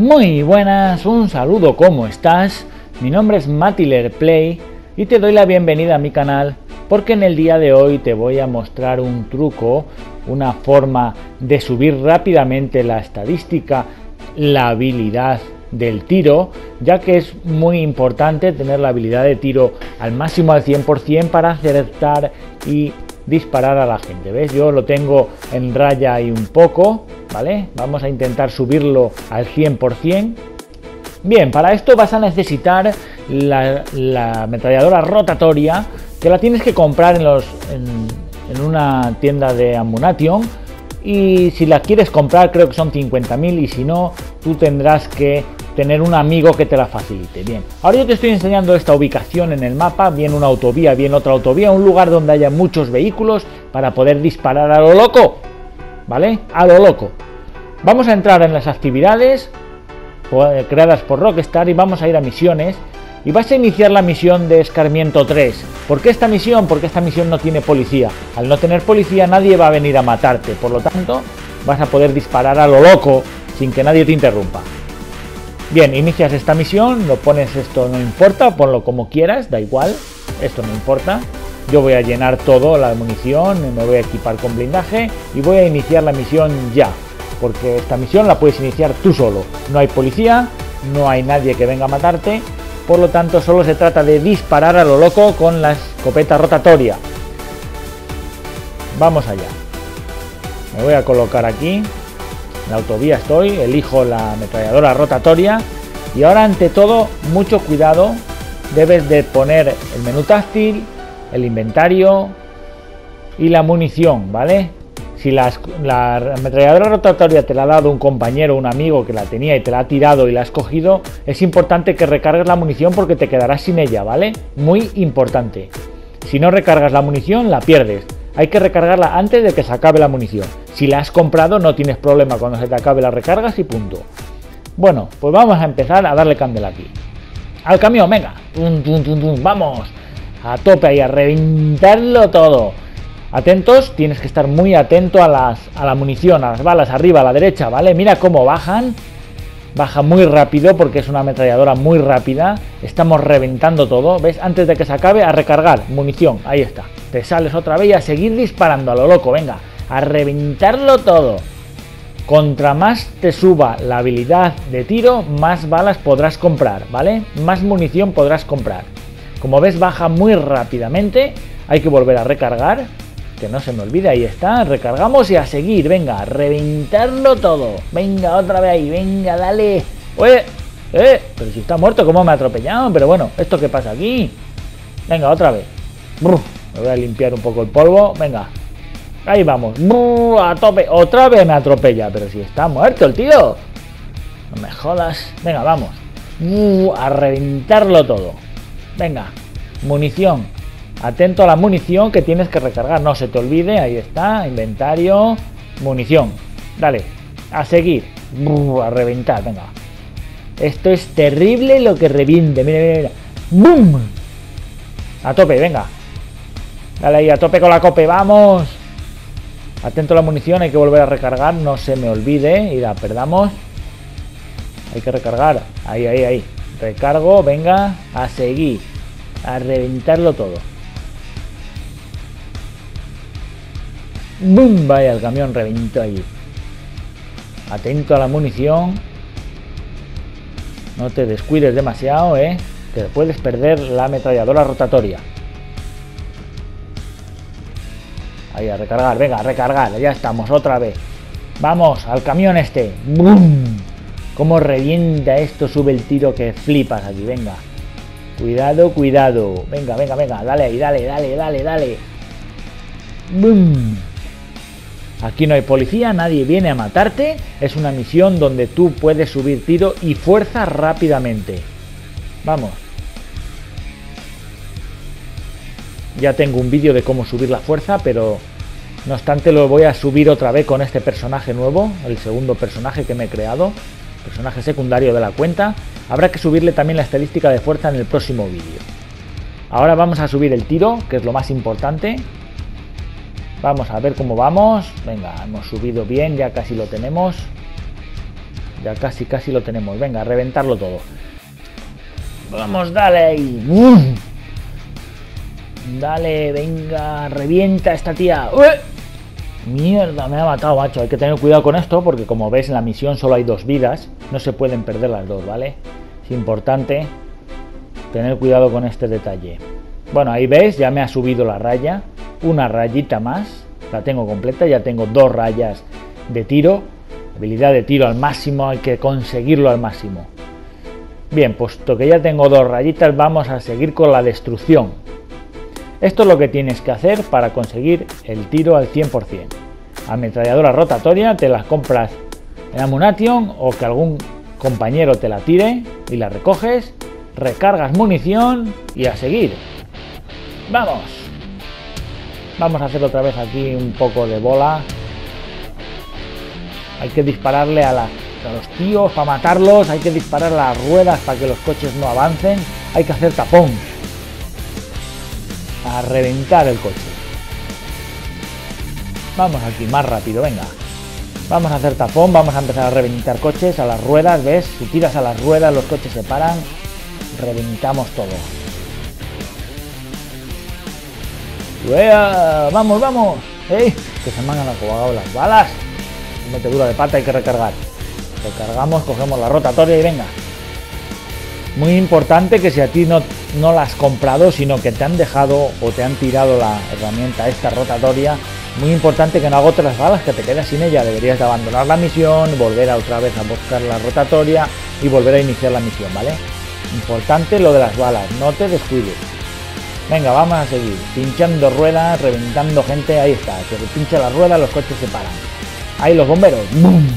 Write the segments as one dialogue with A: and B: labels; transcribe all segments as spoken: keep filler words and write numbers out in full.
A: Muy buenas, un saludo, ¿cómo estás? Mi nombre es MatilerPlay y te doy la bienvenida a mi canal porque en el día de hoy te voy a mostrar un truco, una forma de subir rápidamente la estadística, la habilidad del tiro, ya que es muy importante tener la habilidad de tiro al máximo al cien por cien para acertar y disparar a la gente. ¿Ves? Yo lo tengo en raya y un poco, ¿vale? Vamos a intentar subirlo al cien por cien. Bien, para esto vas a necesitar la, la ametralladora rotatoria, que la tienes que comprar en, los, en, en una tienda de Ammunition, y si la quieres comprar creo que son cincuenta mil, y si no, tú tendrás que tener un amigo que te la facilite. Bien, ahora yo te estoy enseñando esta ubicación en el mapa, bien una autovía, bien otra autovía, un lugar donde haya muchos vehículos para poder disparar a lo loco, ¿vale? A lo loco. Vamos a entrar en las actividades creadas por Rockstar y vamos a ir a misiones, y vas a iniciar la misión de escarmiento tres. ¿Por qué esta misión? Porque esta misión no tiene policía. Al no tener policía nadie va a venir a matarte, por lo tanto vas a poder disparar a lo loco sin que nadie te interrumpa. Bien, inicias esta misión, lo pones, esto no importa, ponlo como quieras, da igual, esto no importa. Yo voy a llenar todo, la munición, me voy a equipar con blindaje y voy a iniciar la misión ya, porque esta misión la puedes iniciar tú solo. No hay policía, no hay nadie que venga a matarte, por lo tanto solo se trata de disparar a lo loco con la escopeta rotatoria. Vamos allá. Me voy a colocar aquí. En la autovía estoy, elijo la ametralladora rotatoria y ahora, ante todo, mucho cuidado, debes de poner el menú táctil, el inventario y la munición, ¿vale? Si las, la ametralladora rotatoria te la ha dado un compañero, un amigo que la tenía y te la ha tirado y la has cogido, es importante que recargues la munición porque te quedarás sin ella, ¿vale? Muy importante. Si no recargas la munición, la pierdes. Hay que recargarla antes de que se acabe la munición. Si la has comprado no tienes problema, cuando se te acabe la recargas y punto. Bueno, pues vamos a empezar a darle candela aquí. Al camión, venga. Tum, tum, tum, tum. Vamos a tope ahí, a reventarlo todo. Atentos, tienes que estar muy atento a, las, a la munición, a las balas, arriba, a la derecha, ¿vale? Mira cómo bajan. Baja muy rápido porque es una ametralladora muy rápida. Estamos reventando todo, ¿ves? Antes de que se acabe, a recargar munición, ahí está. Te sales otra vez y a seguir disparando a lo loco, venga, a reventarlo todo. Contra más te suba la habilidad de tiro, más balas podrás comprar, ¿vale? Más munición podrás comprar. Como ves, baja muy rápidamente, hay que volver a recargar. Que no se me olvide, ahí está, recargamos y a seguir, venga, a reventarlo todo. Venga, otra vez ahí, venga, dale. Oye, eh, pero si está muerto, ¿cómo me ha atropellado? Pero bueno, ¿esto qué pasa aquí? Venga, otra vez. Brr, me voy a limpiar un poco el polvo, venga. Ahí vamos, brr, a tope, otra vez me atropella, pero si está muerto el tío. No me jodas, venga, vamos. Brr, a reventarlo todo. Venga, munición. Atento a la munición que tienes que recargar, no se te olvide, ahí está, inventario, munición, dale, a seguir, Brr, a reventar, venga, esto es terrible lo que reviente, mira, mira, mira, ¡bum! A tope, venga, dale ahí, a tope con la cope, vamos, atento a la munición, hay que volver a recargar, no se me olvide, y la perdamos, hay que recargar, ahí, ahí, ahí, recargo, venga, a seguir, a reventarlo todo. ¡Bum! Vaya, el camión reventó allí. Atento a la munición. No te descuides demasiado, ¿eh? Te puedes perder la ametralladora rotatoria. Ahí, a recargar, venga, a recargar. Ya estamos, otra vez. Vamos, al camión este. ¡Bum! Cómo revienta esto, sube el tiro que flipas aquí, venga. Cuidado, cuidado. Venga, venga, venga. Dale ahí, dale, dale, dale, dale. ¡Bum! Aquí no hay policía, nadie viene a matarte. Es una misión donde tú puedes subir tiro y fuerza rápidamente. Vamos. Ya tengo un vídeo de cómo subir la fuerza, pero no obstante lo voy a subir otra vez con este personaje nuevo, el segundo personaje que me he creado, personaje secundario de la cuenta. Habrá que subirle también la estadística de fuerza en el próximo vídeo. Ahora vamos a subir el tiro, que es lo más importante. Vamos a ver cómo vamos. Venga, hemos subido bien, ya casi lo tenemos. Ya casi, casi lo tenemos. Venga, a reventarlo todo. Vamos, dale ahí. ¡Uf! Dale, venga, revienta esta tía. ¡Uy! Mierda, me ha matado, macho. Hay que tener cuidado con esto porque como ves en la misión solo hay dos vidas. No se pueden perder las dos, ¿vale? Es importante tener cuidado con este detalle. Bueno, ahí ves, ya me ha subido la raya. Una rayita más. La tengo completa, ya tengo dos rayas de tiro. Habilidad de tiro al máximo, hay que conseguirlo al máximo. Bien, puesto que ya tengo dos rayitas, vamos a seguir con la destrucción. Esto es lo que tienes que hacer para conseguir el tiro al cien por cien. Ametralladora rotatoria, te las compras en Ammunition o que algún compañero te la tire y la recoges, recargas munición y a seguir. ¡Vamos! Vamos a hacer otra vez aquí un poco de bola. Hay que dispararle a, la, a los tíos para matarlos, hay que disparar a las ruedas para que los coches no avancen, hay que hacer tapón. A reventar el coche. Vamos aquí, más rápido, venga. Vamos a hacer tapón, vamos a empezar a reventar coches, a las ruedas, ¿ves? Si tiras a las ruedas los coches se paran, reventamos todo. ¡Uea! ¡Vamos, vamos! ¡Ey! Que se me han acabado las balas. Metedura de pata, hay que recargar. Recargamos, cogemos la rotatoria y venga. Muy importante que si a ti no, no la has comprado, sino que te han dejado o te han tirado la herramienta esta rotatoria, muy importante que no agotes las balas, que te quedas sin ella. Deberías de abandonar la misión, volver a otra vez a buscar la rotatoria y volver a iniciar la misión, ¿vale? Importante lo de las balas, no te descuides. Venga, vamos a seguir. Pinchando ruedas, reventando gente, ahí está. Que pincha las ruedas, los coches se paran. Ahí los bomberos. ¡Bum!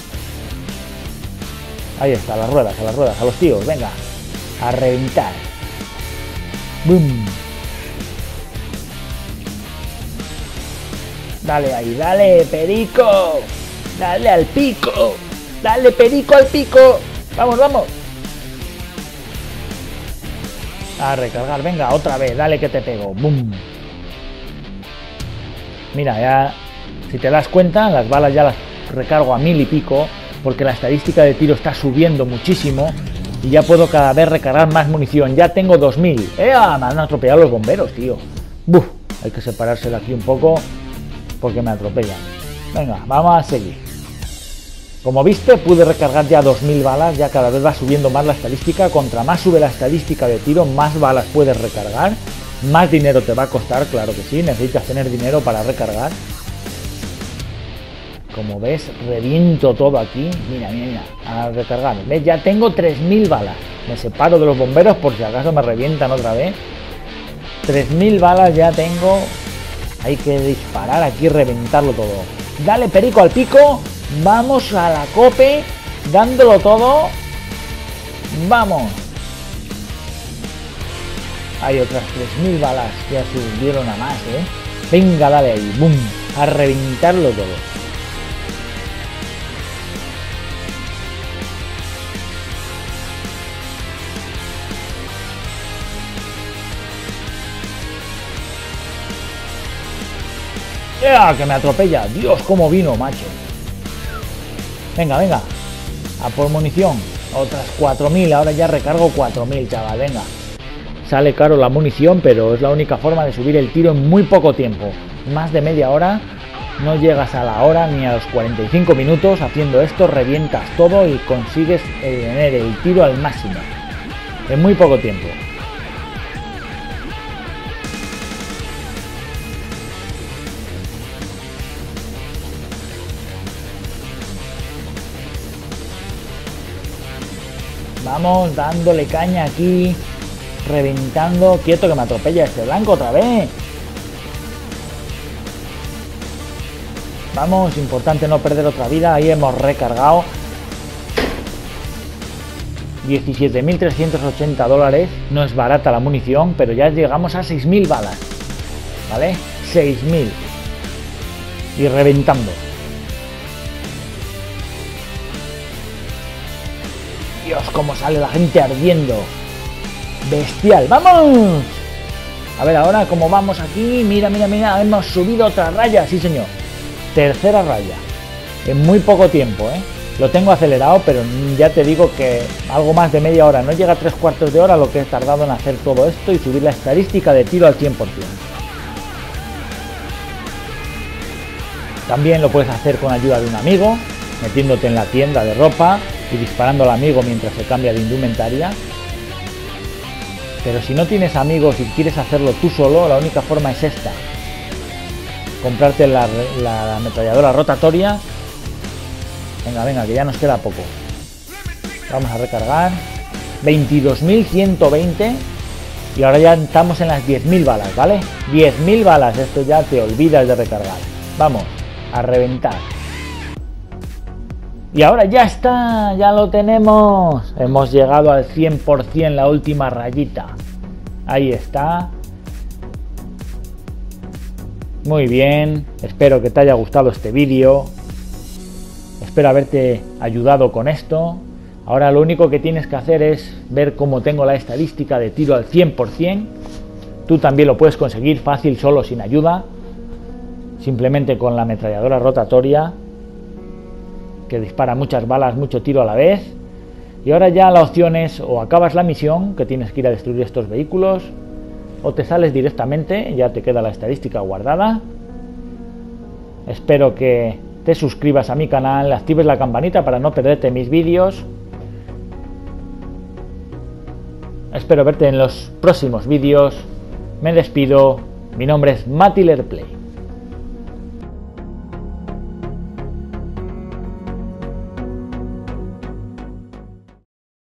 A: Ahí está, a las ruedas, a las ruedas, a los tíos, venga. A reventar. ¡Bum! Dale ahí, dale, perico. Dale al pico. Dale, perico al pico. Vamos, vamos. A recargar, venga, otra vez, dale que te pego. ¡Bum! Mira, ya... Si te das cuenta, las balas ya las recargo a mil y pico, porque la estadística de tiro está subiendo muchísimo y ya puedo cada vez recargar más munición. Ya tengo dos mil. ¡Eh! Me han atropellado los bomberos, tío. ¡Buf! Hay que separarse de aquí un poco porque me atropellan. Venga, vamos a seguir. Como viste, pude recargar ya dos mil balas, ya cada vez va subiendo más la estadística. Contra más sube la estadística de tiro, más balas puedes recargar. Más dinero te va a costar, claro que sí, necesitas tener dinero para recargar. Como ves, reviento todo aquí. Mira, mira, mira, a recargar. ¿Ves? Ya tengo tres mil balas. Me separo de los bomberos por si acaso me revientan otra vez. tres mil balas ya tengo. Hay que disparar aquí, reventarlo todo. Dale, perico al pico. Vamos a la cope, dándolo todo. Vamos. Hay otras tres mil balas. Ya subieron a más, ¿eh? Venga, dale ahí. ¡Bum! A reventarlo todo. ¡Ya! ¡Que me atropella! ¡Dios, cómo vino, macho! Venga, venga. A por munición. Otras cuatro mil. Ahora ya recargo cuatro mil, chaval. Venga. Sale caro la munición, pero es la única forma de subir el tiro en muy poco tiempo. Más de media hora. No llegas a la hora ni a los cuarenta y cinco minutos. Haciendo esto, revientas todo y consigues tener el tiro al máximo. En muy poco tiempo. Vamos, dándole caña aquí, reventando. Quieto que me atropella este blanco otra vez. Vamos, importante no perder otra vida. Ahí hemos recargado diecisiete mil trescientos ochenta dólares. No es barata la munición, pero ya llegamos a seis mil balas. ¿Vale? seis mil. Y reventando. Dios, cómo sale la gente ardiendo. Bestial. ¡Vamos! A ver, ahora como vamos aquí. Mira, mira, mira. Hemos subido otra raya. Sí, señor. Tercera raya. En muy poco tiempo, ¿eh? Lo tengo acelerado, pero ya te digo que algo más de media hora, no llega a tres cuartos de hora lo que he tardado en hacer todo esto y subir la estadística de tiro al cien por cien. También lo puedes hacer con ayuda de un amigo, metiéndote en la tienda de ropa y disparando al amigo mientras se cambia de indumentaria. Pero si no tienes amigos y quieres hacerlo tú solo, la única forma es esta: comprarte la, la ametralladora rotatoria. Venga, venga, que ya nos queda poco. Vamos a recargar. veintidós mil ciento veinte. Y ahora ya estamos en las diez mil balas, ¿vale? diez mil balas, esto ya te olvidas de recargar. Vamos, a reventar. Y ahora ya está, ya lo tenemos. Hemos llegado al cien por cien, la última rayita. Ahí está. Muy bien, espero que te haya gustado este vídeo. Espero haberte ayudado con esto. Ahora lo único que tienes que hacer es ver cómo tengo la estadística de tiro al cien por cien. Tú también lo puedes conseguir fácil, solo, sin ayuda. Simplemente con la ametralladora rotatoria, que dispara muchas balas, mucho tiro a la vez. Y ahora ya la opción es: o acabas la misión, que tienes que ir a destruir estos vehículos, o te sales directamente, ya te queda la estadística guardada. Espero que te suscribas a mi canal, actives la campanita para no perderte mis vídeos. Espero verte en los próximos vídeos. Me despido. Mi nombre es Matilerplay.